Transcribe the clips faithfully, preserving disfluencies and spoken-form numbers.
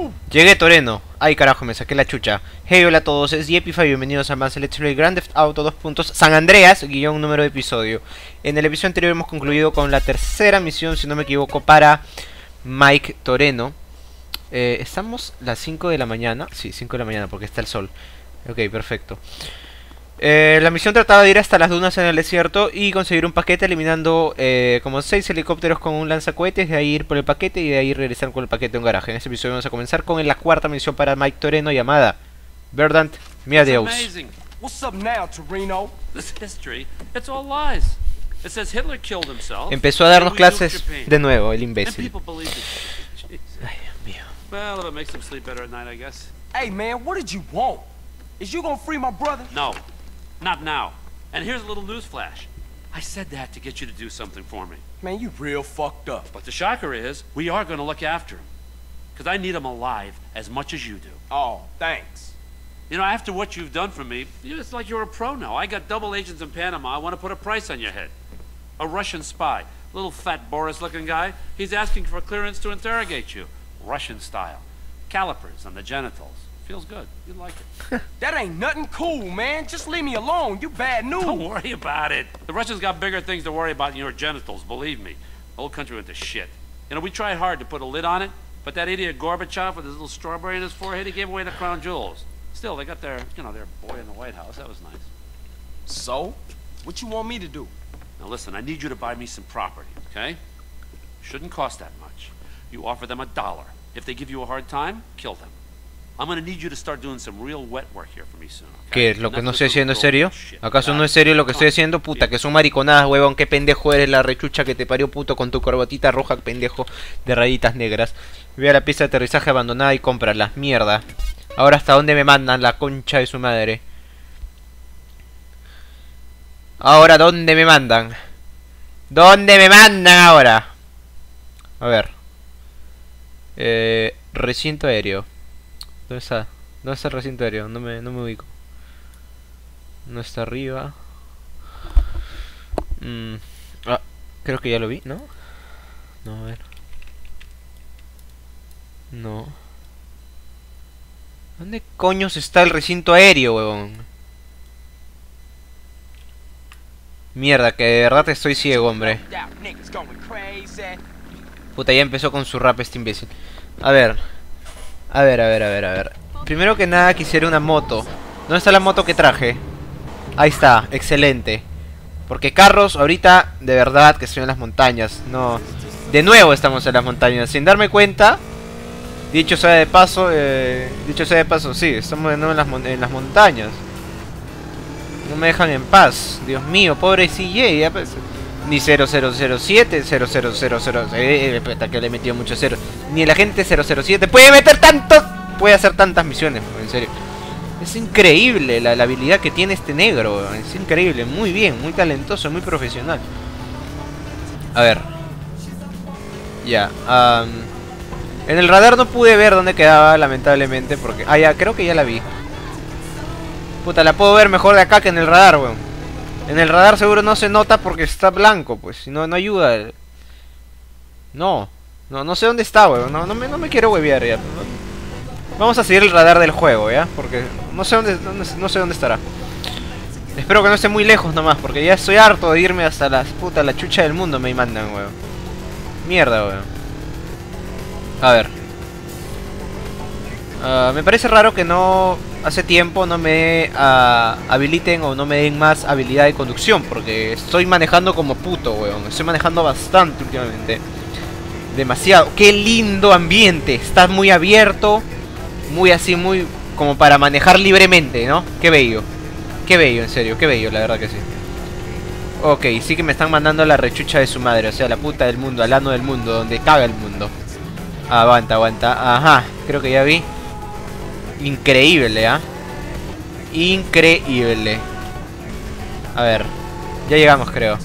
Llegué, Toreno. Ay, carajo, me saqué la chucha. Hey, hola a todos, es Yepifa y bienvenidos a más Let's Play Grand Theft Auto dos puntos San Andreas, guión número de episodio. En el episodio anterior hemos concluido con la tercera misión, si no me equivoco, para Mike Toreno. eh, Estamos las cinco de la mañana. Sí, cinco de la mañana porque está el sol. Ok, perfecto. Eh, la misión trataba de ir hasta las dunas en el desierto y conseguir un paquete eliminando eh, como seis helicópteros con un lanzacohetes. De ahí ir por el paquete y de ahí regresar con el paquete a un garaje. En este episodio vamos a comenzar con la cuarta misión para Mike Toreno llamada Verdant Meadows. What's up now, Toreno? This history, it's all lies. It says Hitler killed himself. Empezó a darnos clases de nuevo, el imbécil. Ay, Dios mío. Well, if it makes him sleep better at night, I guess. Hey man, what did you want? Is you gonna free my brother? No, not now. And here's a little news flash. I said that to get you to do something for me. Man, you real fucked up. But the shocker is, we are gonna look after him. Because I need him alive as much as you do. Oh, thanks. You know, after what you've done for me, it's like you're a pro now. I got double agents in Panama. I want to put a price on your head. A Russian spy, little fat Boris-looking guy. He's asking for clearance to interrogate you, Russian style. Calipers on the genitals. Feels good. You like it. That ain't nothing cool, man. Just leave me alone. You bad news. Don't worry about it. The Russians got bigger things to worry about than your genitals, believe me. The whole country went to shit. You know, we tried hard to put a lid on it, but that idiot Gorbachev with his little strawberry in his forehead, he gave away the crown jewels. Still, they got their, you know, their boy in the White House. That was nice. So, what you want me to do? Now listen, I need you to buy me some property, okay? Shouldn't cost that much. You offer them a dollar. If they give you a hard time, kill them. I'm gonna need you to start doing some real wet work here for me soon, okay? ¿Qué? ¿Lo que no estoy haciendo es serio? ¿Acaso no es serio lo que estoy haciendo? Puta, que son mariconadas, huevón. Qué pendejo eres, la rechucha que te parió, puto, con tu corbatita roja, pendejo, de rayitas negras. Ve a la pista de aterrizaje abandonada y cómprala. Mierda. Ahora, ¿hasta dónde me mandan, la concha de su madre? Ahora, ¿dónde me mandan? ¿Dónde me mandan ahora? A ver. Eh, recinto aéreo. ¿Dónde está? ¿Dónde está el recinto aéreo? No me, no me ubico. No está arriba. Mm. Ah, creo que ya lo vi, ¿no? No, a ver. No. ¿Dónde coños está el recinto aéreo, huevón? Mierda, que de verdad estoy ciego, hombre. Puta, ya empezó con su rap este imbécil. A ver. A ver, a ver, a ver, a ver. Primero que nada quisiera una moto. ¿Dónde está la moto que traje? Ahí está, excelente. Porque carros ahorita, de verdad, que estoy en las montañas. No. De nuevo estamos en las montañas. Sin darme cuenta. Dicho sea de paso, eh, dicho sea de paso, sí, estamos de nuevo en las, mon en las montañas. No me dejan en paz. Dios mío, pobre C J. Ya pues, ni cero cero cero siete, cero cero cero cero, eh, eh, que le metió mucho cero. Ni el agente cero cero siete puede meter tantos, puede hacer tantas misiones, en serio. Es increíble la, la habilidad que tiene este negro. Es increíble, muy bien, muy talentoso, muy profesional. A ver. Ya, um, en el radar no pude ver dónde quedaba, lamentablemente, porque... Ah, ya, creo que ya la vi. Puta, la puedo ver mejor de acá que en el radar, weón. En el radar seguro no se nota porque está blanco, pues. Si no, no ayuda. No. No, no sé dónde está, weón. No, no, me, no me quiero huevear ya. Vamos a seguir el radar del juego, ¿ya? Porque no sé dónde, dónde, no sé dónde estará. Espero que no esté muy lejos nomás, porque ya estoy harto de irme hasta las puta, la chucha del mundo me mandan, weón. Mierda, weón. A ver. Uh, me parece raro que no... Hace tiempo no me uh, habiliten o no me den más habilidad de conducción. Porque estoy manejando como puto, weón. Estoy manejando bastante últimamente. Demasiado. Qué lindo ambiente. Está muy abierto. Muy así, muy... Como para manejar libremente, ¿no? Qué bello. Qué bello, en serio. Qué bello, la verdad que sí. Ok, sí que me están mandando a la rechucha de su madre. O sea, la puta del mundo, al ano del mundo. Donde caga el mundo. Aguanta, aguanta. Ajá, creo que ya vi. Increíble, ¿ah? ¿eh? Increíble. A ver. Ya llegamos, creo.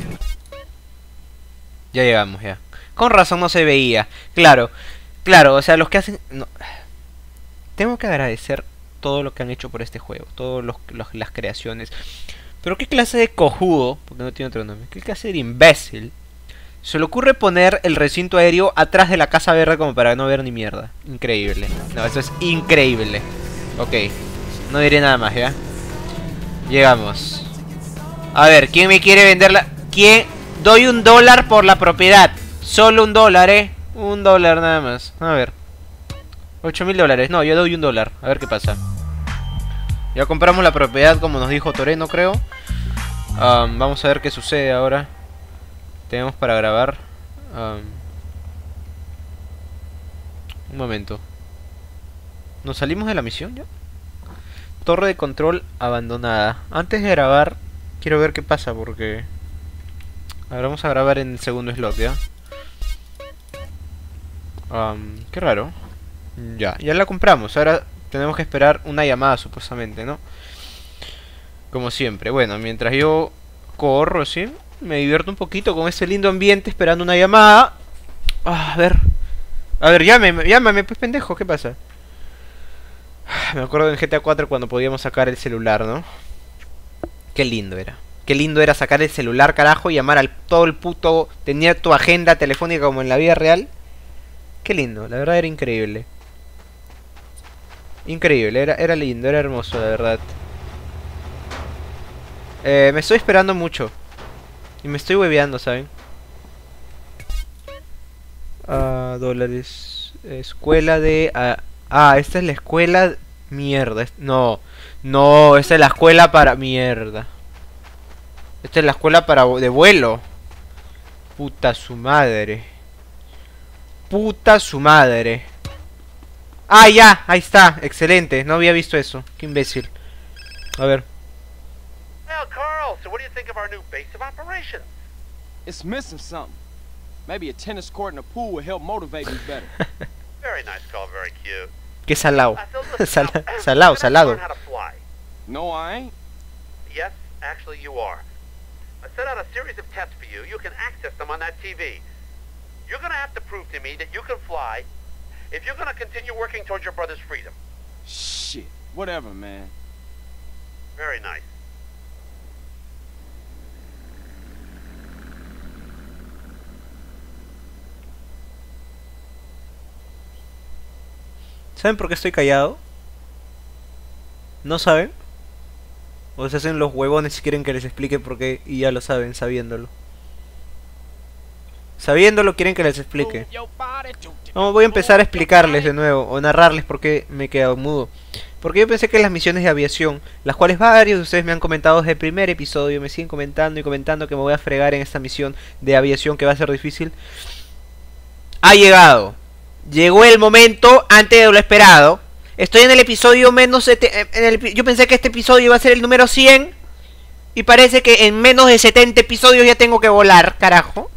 Ya llegamos, ya. Con razón no se veía. Claro. Claro, o sea, los que hacen... No. Tengo que agradecer todo lo que han hecho por este juego. Todas las creaciones. Pero qué clase de cojudo, porque no tiene otro nombre, qué clase de imbécil Se le ocurre poner el recinto aéreo atrás de la casa verde como para no ver ni mierda. Increíble. No, eso es increíble. Ok. No diré nada más, ¿ya? Llegamos. A ver, ¿quién me quiere vender la...? ¿Quién? Doy un dólar por la propiedad. Solo un dólar, ¿eh? Un dólar nada más. A ver. Ocho mil dólares. No, yo doy un dólar. A ver qué pasa. Ya compramos la propiedad como nos dijo Toreno, creo. Um, vamos a ver qué sucede ahora. Tenemos para grabar. Um, un momento. ¿Nos salimos de la misión ya? Torre de control abandonada. Antes de grabar, quiero ver qué pasa porque... Ahora vamos a grabar en el segundo slot, ¿ya? Um, qué raro. Ya, ya la compramos. Ahora tenemos que esperar una llamada supuestamente, ¿no? Como siempre. Bueno, mientras yo corro, ¿sí? Me divierto un poquito con este lindo ambiente esperando una llamada. Ah, a ver. A ver, llámame, llámame, pues pendejo, ¿qué pasa? Me acuerdo en G T A cuatro cuando podíamos sacar el celular, ¿no? Qué lindo era. Qué lindo era sacar el celular, carajo, y llamar al todo el puto... Tenía tu agenda telefónica como en la vida real. Qué lindo, la verdad era increíble. Increíble, era, era lindo, era hermoso, la verdad. Eh, me estoy esperando mucho. Y me estoy hueveando, ¿saben? Ah, dólares. Escuela de... Ah, ah, esta es la escuela... Mierda, no. No, esta es la escuela para... Mierda. Esta es la escuela para de vuelo. Puta su madre. Puta su madre. Ah, ya, ahí está, excelente. No había visto eso, qué imbécil. A ver. Well, Carl, so what do you think of our new base of operations? It's missing something. Maybe a tennis court and a pool will help motivate me better. Very nice, Carl, very cute. Qué salado. Uh, so listen, Sal now, salado, you're gonna salado. learn how to fly. No, I ain't. Yes, actually you are. I set out a series of tests for you. You can access them on that T V. You're gonna have to prove to me that you can fly if you're gonna continue working towards your brother's freedom. Shit. Whatever, man. Very nice. ¿Saben por qué estoy callado? ¿No saben? O se hacen los huevones si quieren que les explique por qué y ya lo saben, sabiéndolo. Sabiéndolo quieren que les explique. No, voy a empezar a explicarles de nuevo, o narrarles por qué me he quedado mudo. Porque yo pensé que las misiones de aviación, las cuales varios de ustedes me han comentado desde el primer episodio, me siguen comentando y comentando que me voy a fregar en esta misión de aviación que va a ser difícil. Ha llegado. Llegó el momento antes de lo esperado. Estoy en el episodio menos... En el, yo pensé que este episodio iba a ser el número cien. Y parece que en menos de setenta episodios ya tengo que volar, carajo.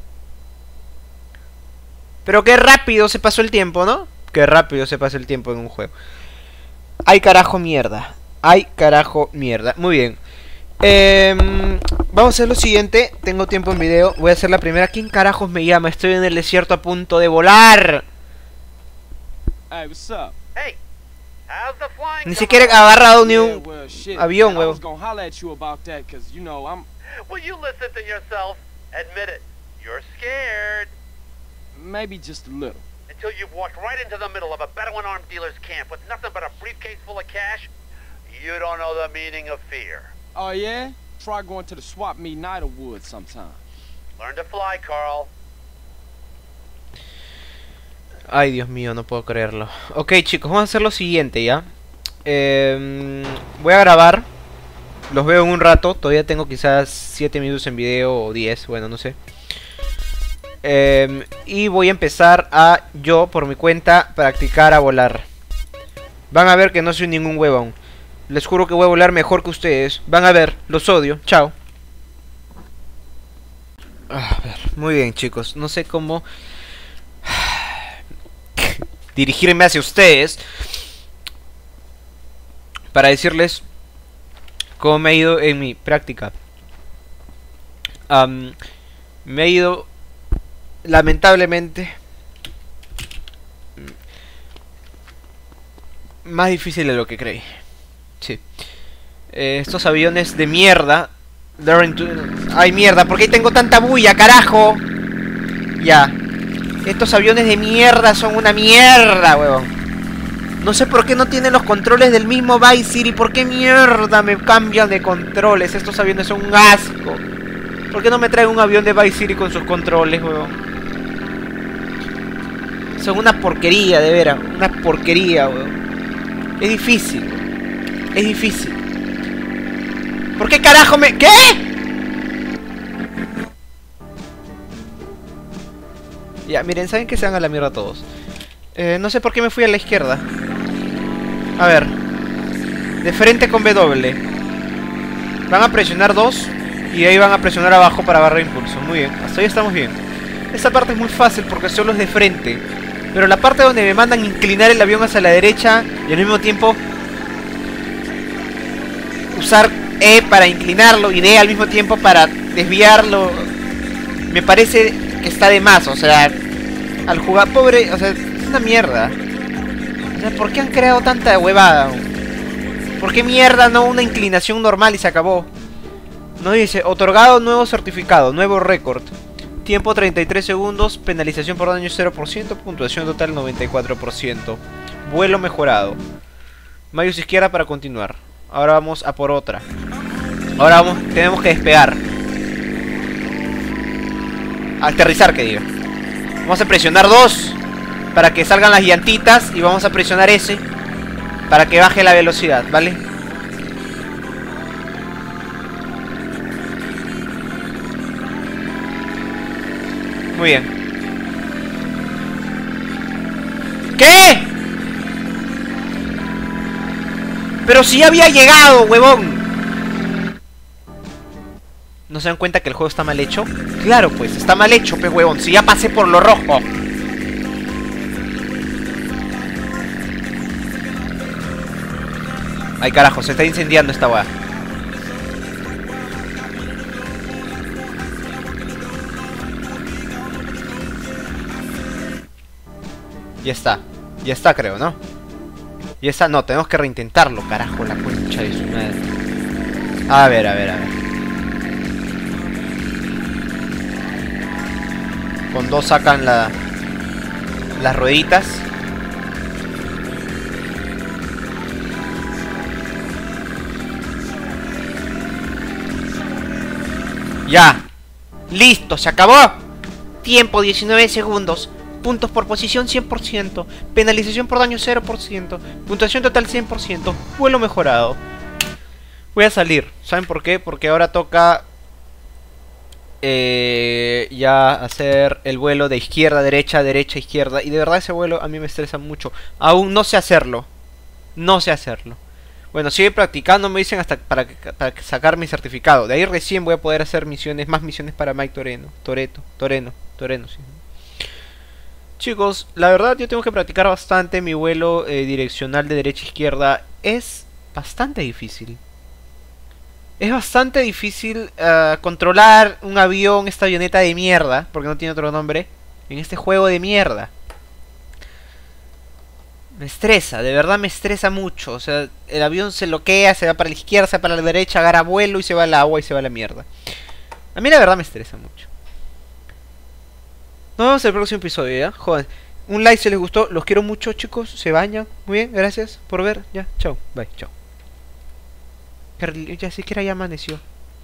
Pero qué rápido se pasó el tiempo, ¿no? Qué rápido se pasa el tiempo en un juego. Ay, carajo, mierda. Ay, carajo, mierda. Muy bien. Eh, vamos a hacer lo siguiente. Tengo tiempo en video. Voy a hacer la primera. ¿Quién carajos me llama? Estoy en el desierto a punto de volar. Hey, what's up? Hey, how's the flying Ni going? siquiera he agarrado ni Yeah, un well, shit, avión, man, I was huevo. gonna holler at you about that, cause you know I'm Will you listen to yourself? Admit it. You're scared. maybe just a little. Until you've walked right into the middle of a Bedouin armed dealer's camp with nothing but a briefcase full of cash. You don't know the meaning of fear. Oh yeah? Try going to the swap meet in Idlewood sometime. Learn to fly, Carl. Ay, Dios mío, no puedo creerlo. Ok, chicos, vamos a hacer lo siguiente, ¿ya? Eh, voy a grabar. Los veo en un rato. Todavía tengo quizás siete minutos en video o diez, bueno, no sé. Eh, y voy a empezar a, yo, por mi cuenta, practicar a volar. Van a ver que no soy ningún huevón. Les juro que voy a volar mejor que ustedes. Van a ver, los odio. Chao. A ver, muy bien, chicos. No sé cómo dirigirme hacia ustedes para decirles cómo me ha ido en mi práctica. Um, me ha ido lamentablemente más difícil de lo que creí. Sí. Eh, estos aviones de mierda. Ay, mierda, ¿por qué tengo tanta bulla, carajo? Ya. Estos aviones de mierda son una mierda, huevón. No sé por qué no tienen los controles del mismo Vice City. ¿Por qué mierda me cambian de controles? Estos aviones son un asco. ¿Por qué no me traen un avión de Vice City con sus controles, huevón? Son una porquería, de veras. Una porquería, huevón. Es difícil. Es difícil. ¿Por qué carajo me...? ¿Qué? Ya, miren, ¿saben que se van a la mierda todos? Eh, no sé por qué me fui a la izquierda. A ver. De frente con W. Van a presionar dos. Y ahí van a presionar abajo para agarrar impulso. Muy bien, hasta ahí estamos bien. Esta parte es muy fácil porque solo es de frente. Pero la parte donde me mandan inclinar el avión hacia la derecha y al mismo tiempo usar E para inclinarlo y D al mismo tiempo para desviarlo, me parece que está de más. O sea, al jugar pobre, o sea, es una mierda. O sea, ¿por qué han creado tanta huevada? ¿Por qué mierda no una inclinación normal y se acabó? Nos dice, otorgado nuevo certificado, nuevo récord. Tiempo treinta y tres segundos, penalización por daño cero por ciento, puntuación total noventa y cuatro por ciento. Vuelo mejorado. Mouse izquierda para continuar. Ahora vamos a por otra. Ahora vamos, tenemos que despegar. Aterrizar, que diga. Vamos a presionar dos para que salgan las llantitas y vamos a presionar S para que baje la velocidad, ¿vale? Muy bien. ¿Qué? Pero si ya había llegado, huevón. ¿No se dan cuenta que el juego está mal hecho? Claro, pues, está mal hecho, pe huevón. Si ya pasé por lo rojo. Ay, carajo, se está incendiando esta weá. Ya está, ya está, creo, ¿no? Ya está, no, tenemos que reintentarlo, carajo, la concha de su madre. A ver, a ver, a ver. Con dos sacan la... las rueditas. Ya. Listo, se acabó. Tiempo diecinueve segundos. Puntos por posición cien por ciento. Penalización por daño cero por ciento. Puntuación total cien por ciento. Vuelo mejorado. Voy a salir. ¿Saben por qué? Porque ahora toca eh, ya hacer el vuelo de izquierda a derecha, derecha a izquierda. Y de verdad ese vuelo a mí me estresa mucho. Aún no sé hacerlo. No sé hacerlo. Bueno, sigue practicando, me dicen, hasta para, para sacar mi certificado. De ahí recién voy a poder hacer misiones, más misiones para Mike Toreno. Toreto, Toreno, Toreno, sí. Chicos, la verdad yo tengo que practicar bastante mi vuelo eh, direccional de derecha a izquierda. Es bastante difícil. Es bastante difícil uh, controlar un avión, esta avioneta de mierda, porque no tiene otro nombre, en este juego de mierda. Me estresa, de verdad me estresa mucho. O sea, el avión se bloquea, se va para la izquierda, se va para la derecha, agarra vuelo y se va al agua y se va a la mierda. A mí la verdad me estresa mucho. Nos vemos en el próximo episodio, ¿ya? Joder, un like si les gustó. Los quiero mucho, chicos. Se bañan. Muy bien, gracias por ver. Ya, chao. Bye, chao. Ya siquiera ya amaneció.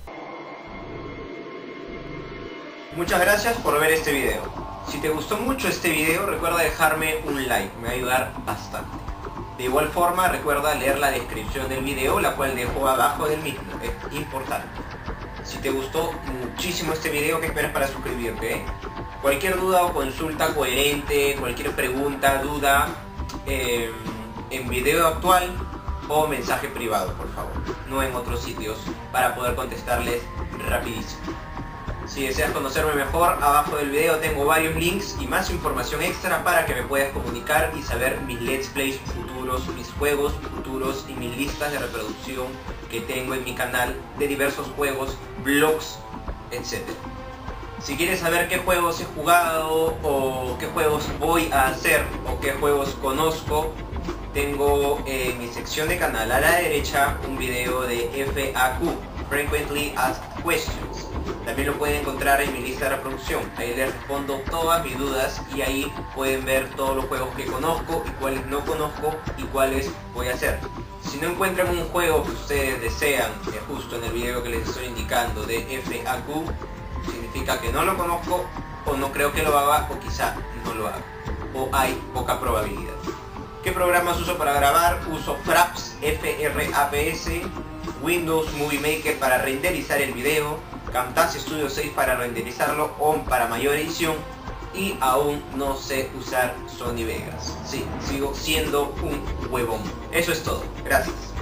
Muchas gracias por ver este video. Si te gustó mucho este video, recuerda dejarme un like. Me va a ayudar bastante. De igual forma, recuerda leer la descripción del video, la cual dejo abajo del mismo. Es importante. Si te gustó muchísimo este video, ¿qué esperas para suscribirte? ¿Eh? Cualquier duda o consulta coherente, cualquier pregunta, duda, eh, en video actual o mensaje privado, por favor. No en otros sitios, para poder contestarles rapidísimo. Si deseas conocerme mejor, abajo del video tengo varios links y más información extra para que me puedas comunicar y saber mis let's plays futuros, mis juegos futuros y mis listas de reproducción que tengo en mi canal de diversos juegos, vlogs, etcétera. Si quieres saber qué juegos he jugado o qué juegos voy a hacer o qué juegos conozco, tengo en mi sección de canal a la derecha un video de F A Q, Frequently Asked Questions. También lo pueden encontrar en mi lista de reproducción. Ahí les respondo todas mis dudas y ahí pueden ver todos los juegos que conozco y cuáles no conozco y cuáles voy a hacer. Si no encuentran un juego que ustedes desean, eh, justo en el video que les estoy indicando de F A Q, significa que no lo conozco, o no creo que lo haga, o quizá no lo haga, o hay poca probabilidad. ¿Qué programas uso para grabar? Uso Fraps, F R A P S, Windows Movie Maker para renderizar el video, Camtasia Studio seis para renderizarlo o para mayor edición, y aún no sé usar Sony Vegas. Sí, sigo siendo un huevón. Eso es todo. Gracias.